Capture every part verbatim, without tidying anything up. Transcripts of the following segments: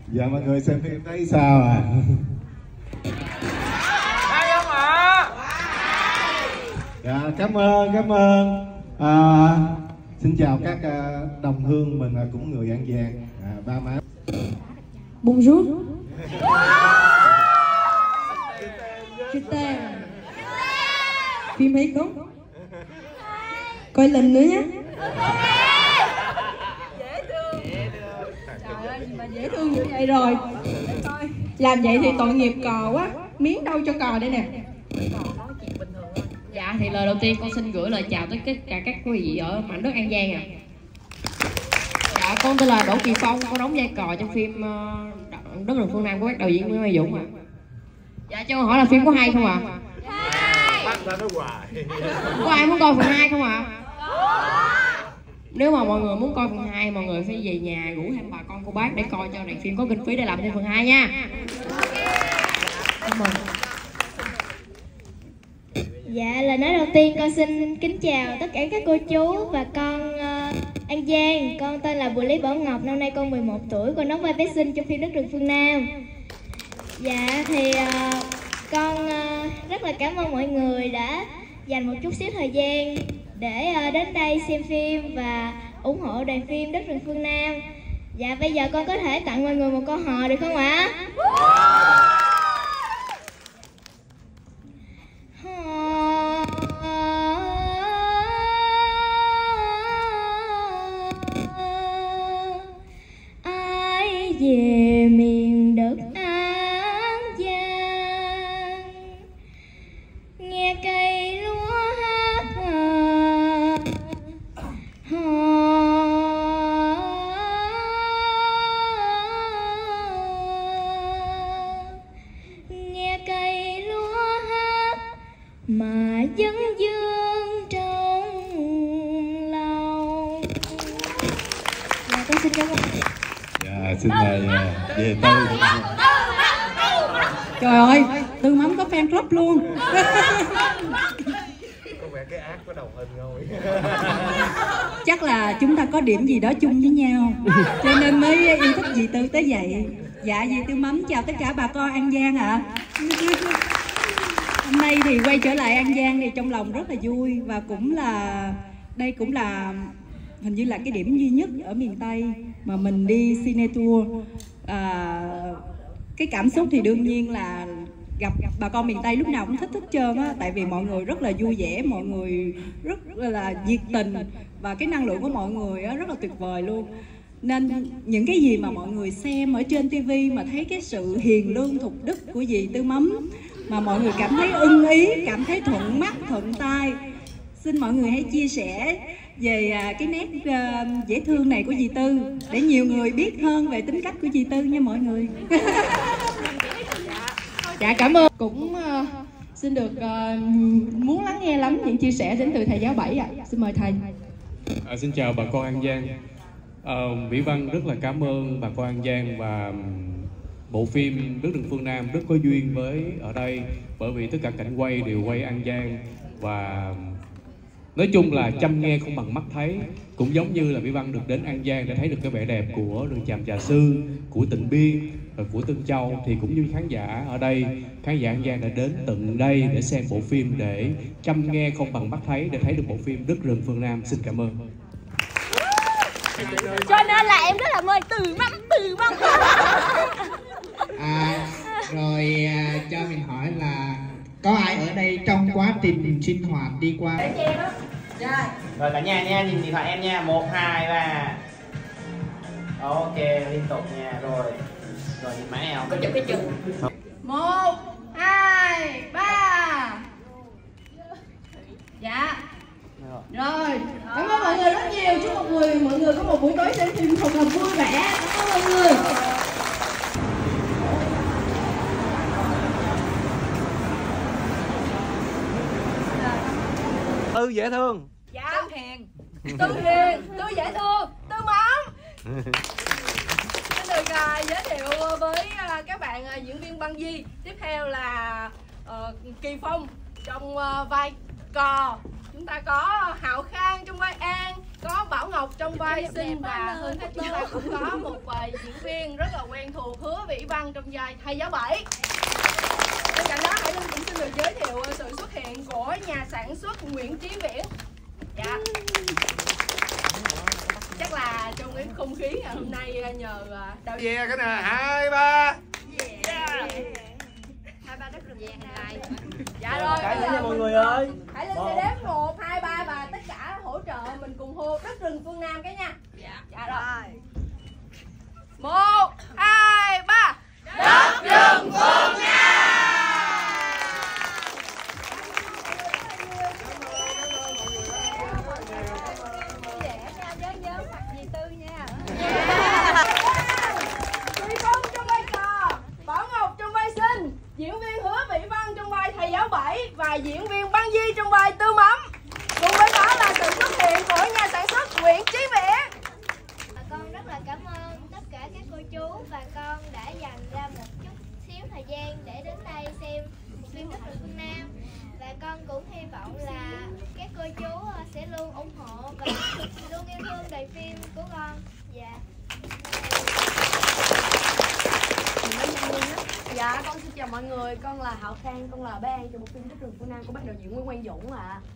Dạ mọi người xem phim thấy sao à? Hay không ạ? Dạ cảm ơn, cảm ơn. À, xin chào các uh, đồng hương mình uh, cũng người An Giang, à, ba má. Bonjour. Je t'aime. Phim hay không? Coi lần nữa nhé. Dễ thương. Trời ơi, gì mà dễ thương như vậy rồi. Để coi. Làm vậy thì tội nghiệp cò quá. Miếng đâu cho cò đây nè. Dạ thì lời đầu tiên con xin gửi lời chào tới tất cả các quý vị ở mảnh đất An Giang ạ. À. Dạ con tên là Đỗ Kỳ Phong, con đóng vai cò trong phim uh, Đất Rừng Phương Nam của bác đạo diễn Nguyễn Mai Dũng ạ. À. Dạ cho con hỏi là phim có hay không ạ? À? Bắt ra nói hoài. Có ai muốn coi phần hai không ạ? À? Nếu mà mọi người muốn coi phần hai, mọi người phải về nhà rủ thêm bà con cô bác để coi cho đoạn phim có kinh phí để làm thêm phần hai nha. Cảm ơn. Dạ, lời nói đầu tiên con xin kính chào tất cả các cô chú và con uh, An Giang. Con tên là Bùi Lý Bảo Ngọc, năm nay con mười một tuổi, con đóng vai bé Sinh trong phim Đất Rừng Phương Nam. Dạ thì uh, con uh, rất là cảm ơn mọi người đã dành một chút xíu thời gian để uh, đến đây xem phim và ủng hộ đoàn phim Đất Rừng Phương Nam. Dạ bây giờ con có thể tặng mọi người một câu hò được không ạ? Ai về miền đất An Giang, nghe cây lúa hát hò, nghe cây lúa hát mà dân dương trong lòng. Dạ con xin cảm ơn. Dạ xin mời về Tư. Trời ơi, Tư Mắm có fan club luôn. Có vẻ cái ác có đầu hình rồi. Chắc là chúng ta có điểm gì đó chung với nhau, cho nên mới yêu thích dì Tư tới vậy. Dạ dì Tư Mắm chào tất cả bà con An Giang ạ. À. Hôm nay thì quay trở lại An Giang thì trong lòng rất là vui, và cũng là đây cũng là hình như là cái điểm duy nhất ở miền Tây mà mình đi cine tour. À, cái cảm xúc thì đương nhiên là gặp bà con miền Tây lúc nào cũng thích thích trơn á, tại vì mọi người rất là vui vẻ, mọi người rất là nhiệt tình và cái năng lượng của mọi người á rất là tuyệt vời luôn. Nên những cái gì mà mọi người xem ở trên tivi mà thấy cái sự hiền lương thục đức của dì Tư Mắm mà mọi người cảm thấy ưng ý, cảm thấy thuận mắt, thuận tai, xin mọi người hãy chia sẻ về cái nét uh, dễ thương này của dì Tư để nhiều người biết hơn về tính cách của dì Tư nha mọi người. Dạ cảm ơn. Cũng uh, xin được uh, muốn lắng nghe lắm những chia sẻ đến từ thầy giáo Bảy ạ. À. Xin mời thầy. À, xin chào bà con An Giang. À, Mỹ Văn rất là cảm ơn bà con An Giang, và bộ phim Đất Rừng Phương Nam rất có duyên với ở đây bởi vì tất cả cảnh quay đều quay An Giang, và nói chung là chăm nghe không bằng mắt thấy. Cũng giống như là Mỹ Văn được đến An Giang để thấy được cái vẻ đẹp của rừng Tràm Trà Sư, của Tịnh Biên, của Tân Châu, thì cũng như khán giả ở đây, khán giả An Giang đã đến tận đây để xem bộ phim, để chăm nghe không bằng mắt thấy, để thấy được bộ phim Đất Rừng Phương Nam. Xin cảm ơn. Cho nên là em rất là mời Từ Mắm, Từ Mắm. À, rồi à, cho mình hỏi là có ai ở đây trong quá trình sinh hoạt đi qua? Rồi cả nhà nha, nhìn điện thoại em nha. Một, hai, ba. Ok, liên tục nha. Rồi Rồi nhìn máy em. Có chụp cái chữ. Một, hai, ba. Dạ. Rồi, cảm ơn mọi người rất nhiều. Chúc mọi người mọi người có một buổi tối xem phim thật là vui vẻ. Cảm ơn mọi người. Tư dễ thương. Dạ. Tư hiền. Tư hiền, Tư dễ thương, Tư Mắm. Xin được uh, giới thiệu với uh, các bạn uh, diễn viên băng di. Tiếp theo là uh, Kỳ Phong trong uh, vai cò. Chúng ta có Hạo Khang trong vai An, có Bảo Ngọc trong vai Sinh và hơn hết chúng ta cũng có một vài diễn viên rất là quen thuộc, Hứa Vĩ Văn trong vai thầy giáo bảy. Bên cạnh đó Hải Linh cũng xin được giới thiệu sự xuất hiện của nhà sản xuất Nguyễn Chí Viễn. Dạ. Chắc là trong cái không khí ngày hôm nay nhờ đạo Về cái nè, hai ba. Hai ba đất rừng vàng này. Dạ rồi. Cái nữa nha mọi người ơi. Hải Linh sẽ đếm một, hai, ba và tất cả hỗ trợ mình cùng hô đất rừng phương Nam cái nha. Dạ. Dạ rồi. Một, hai, ba. Đất rừng phương Nam. Diễn viên Hứa Vĩ Văn trong vai thầy giáo bảy và diễn viên Băng Di trong vai Tư Mắm. Cùng với đó là sự xuất hiện của nhà sản xuất Nguyễn Chí Viễn. Bà con rất là cảm ơn tất cả các cô chú và con đã dành ra một chút xíu thời gian để đến đây xem phim Đất rừng phương Nam. Và con cũng hy vọng là các cô chú sẽ luôn ủng hộ và luôn yêu thương đời phim của con. Dạ. Dạ, con xin chào mọi người, con là Hạo Khang, con là bé An trong bộ phim Đất rừng phương Nam của bác đạo diễn Nguyễn Quang Dũng ạ. À.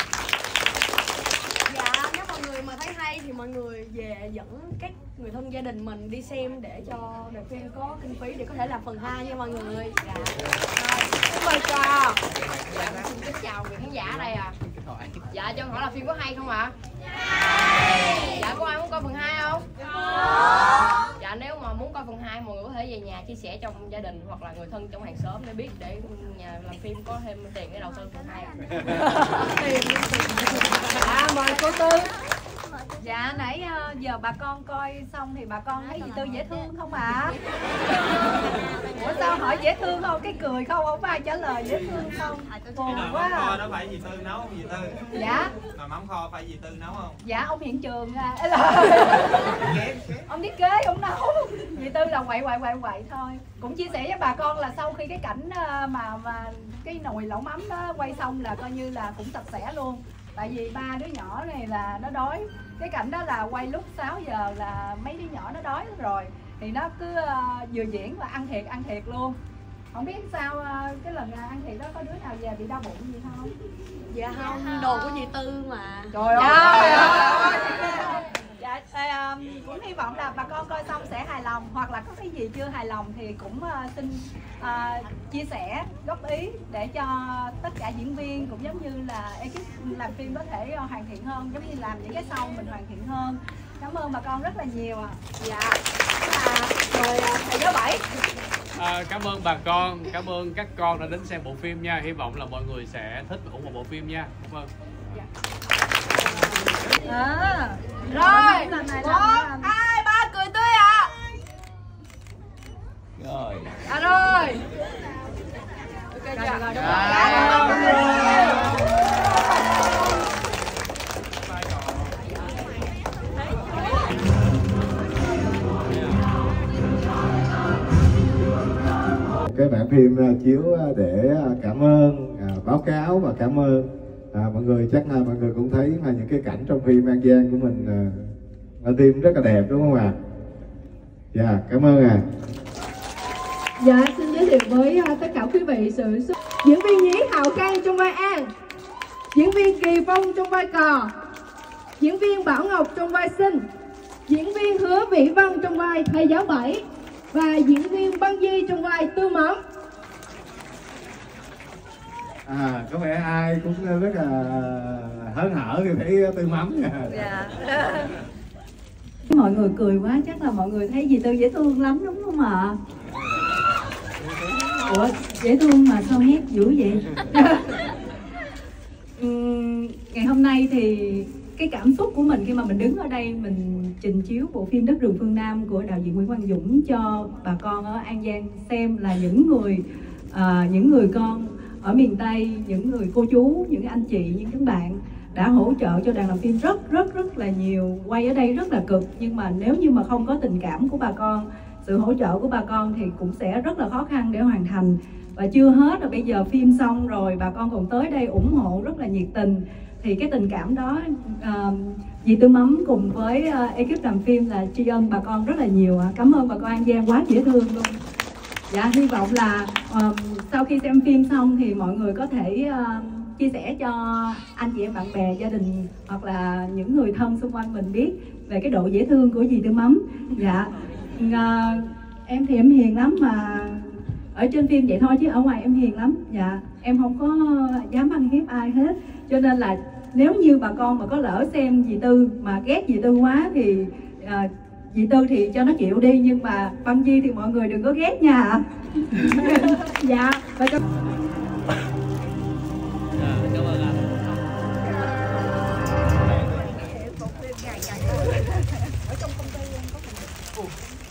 Dạ, nếu mọi người mà thấy hay thì mọi người về dẫn các người thân gia đình mình đi xem để cho đời phim có kinh phí để có thể làm phần hai nha mọi người. Dạ. Rồi, xin mời trò. Dạ, con xin kính chào quý khán giả ở đây à. Dạ, cho con hỏi là phim có hay không ạ? Dạ, có ai muốn coi phần hai không? Dạ, nếu mà muốn coi phần hai mọi người có thể về nhà chia sẻ trong gia đình hoặc là người thân trong hàng xóm để biết để nhà làm phim có thêm tiền để đầu tư phần hai. Dạ, mời cô Tư. Dạ, nãy giờ bà con coi xong thì bà con thấy dì Tư dễ thương không ạ? À? Ủa sao hỏi dễ thương không? Cái cười không, không ai trả lời dễ thương không? Buồn quá à. Kho đó phải dì Tư nấu không dì Tư? Dạ. Nồi mắm kho phải dì Tư nấu không? Dạ, ông hiện trường à. Ông thiết kế, ông nấu. Dì Tư là quậy quậy quậy quậy thôi. Cũng chia sẻ với bà con là sau khi cái cảnh mà mà cái nồi lẩu mắm đó quay xong là coi như là cũng sạch sẽ luôn. Tại vì ba đứa nhỏ này là nó đói. Cái cảnh đó là quay lúc sáu giờ là mấy đứa nhỏ nó đói rồi. Thì nó cứ uh, vừa diễn và ăn thiệt, ăn thiệt luôn. Không biết sao uh, cái lần ăn thiệt đó có đứa nào về bị đau bụng gì không? Dạ không, đồ của dì Tư mà. Trời ơi! Dạ, à, cũng hy vọng là bà con coi xong sẽ hài lòng. Hoặc là có cái gì chưa hài lòng thì cũng uh, xin uh, chia sẻ, góp ý để cho tất cả diễn viên cũng giống như là ekip làm phim có thể hoàn thiện hơn. Giống như làm những cái sau mình hoàn thiện hơn. Cảm ơn bà con rất là nhiều ạ. À. Dạ, là rồi thầy giáo bảy. À, cảm ơn bà con, cảm ơn các con đã đến xem bộ phim nha. Hy vọng là mọi người sẽ thích và ủng hộ bộ phim nha. Cảm ơn. Dạ. À, rồi, một, hai, ba, cười tươi ạ. À. Rồi. À rồi. Ok chưa? Rồi, rồi, cái bản phim chiếu để cảm ơn, báo cáo và cảm ơn. À, mọi người chắc là mọi người cũng thấy là những cái cảnh trong phim An Giang của mình à, phim rất là đẹp đúng không ạ? À? Dạ, cảm ơn ạ. À. Dạ, xin giới thiệu với uh, tất cả quý vị sự xuất diễn viên nhí Hạo Khang trong vai An, diễn viên Kỳ Phong trong vai Cò, diễn viên Bảo Ngọc trong vai Sinh, diễn viên Hứa Vĩ Văn trong vai thầy giáo bảy và diễn viên Băng Di trong vai Tư Mắm. À, có vẻ ai cũng rất là hớn hở khi thấy Tư Mắm nha. Dạ. Mọi người cười quá, chắc là mọi người thấy dì Tư dễ thương lắm đúng không ạ? Ủa, dễ thương mà sao hét dữ vậy? uhm, ngày hôm nay thì cái cảm xúc của mình khi mà mình đứng ở đây mình trình chiếu bộ phim Đất rừng phương Nam của đạo diễn Nguyễn Quang Dũng cho bà con ở An Giang xem là những người à, những người con ở miền Tây, những người cô chú, những anh chị, những các bạn đã hỗ trợ cho đoàn làm phim rất rất rất là nhiều. Quay ở đây rất là cực, nhưng mà nếu như mà không có tình cảm của bà con, sự hỗ trợ của bà con thì cũng sẽ rất là khó khăn để hoàn thành. Và chưa hết là bây giờ phim xong rồi bà con còn tới đây ủng hộ rất là nhiệt tình. Thì cái tình cảm đó uh, Dì Tư Mắm cùng với uh, ekip làm phim là tri ân bà con rất là nhiều. Cảm ơn bà con An Giang quá dễ thương luôn. Dạ, hy vọng là uh, sau khi xem phim xong thì mọi người có thể uh, chia sẻ cho anh chị em bạn bè, gia đình hoặc là những người thân xung quanh mình biết về cái độ dễ thương của dì Tư Mắm. Dạ, uh, em thì em hiền lắm, mà ở trên phim vậy thôi chứ ở ngoài em hiền lắm. Dạ, em không có dám ăn hiếp ai hết. Cho nên là nếu như bà con mà có lỡ xem dì Tư mà ghét dì Tư quá thì uh, dì Tư thì cho nó chịu đi, nhưng mà Văn Di thì mọi người đừng có ghét nha. Dạ, và cho... Cảm ơn anh. Ở trong công ty em có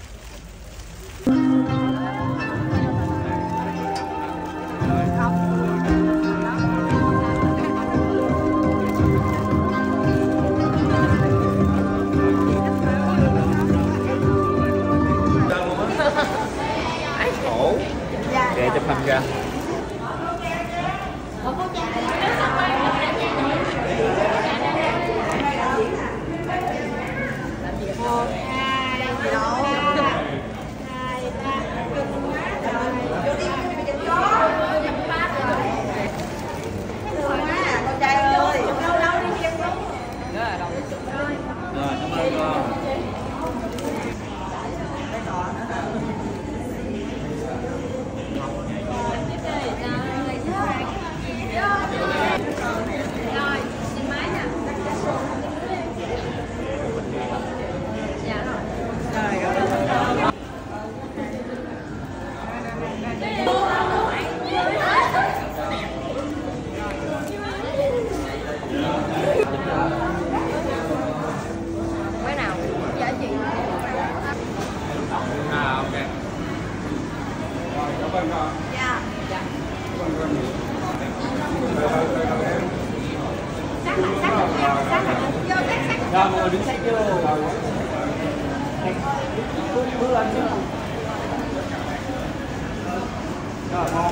Khổ. Để chụp hình ra. Rồi, mọi người đứng sát vô. Bước lên chứ. Rồi,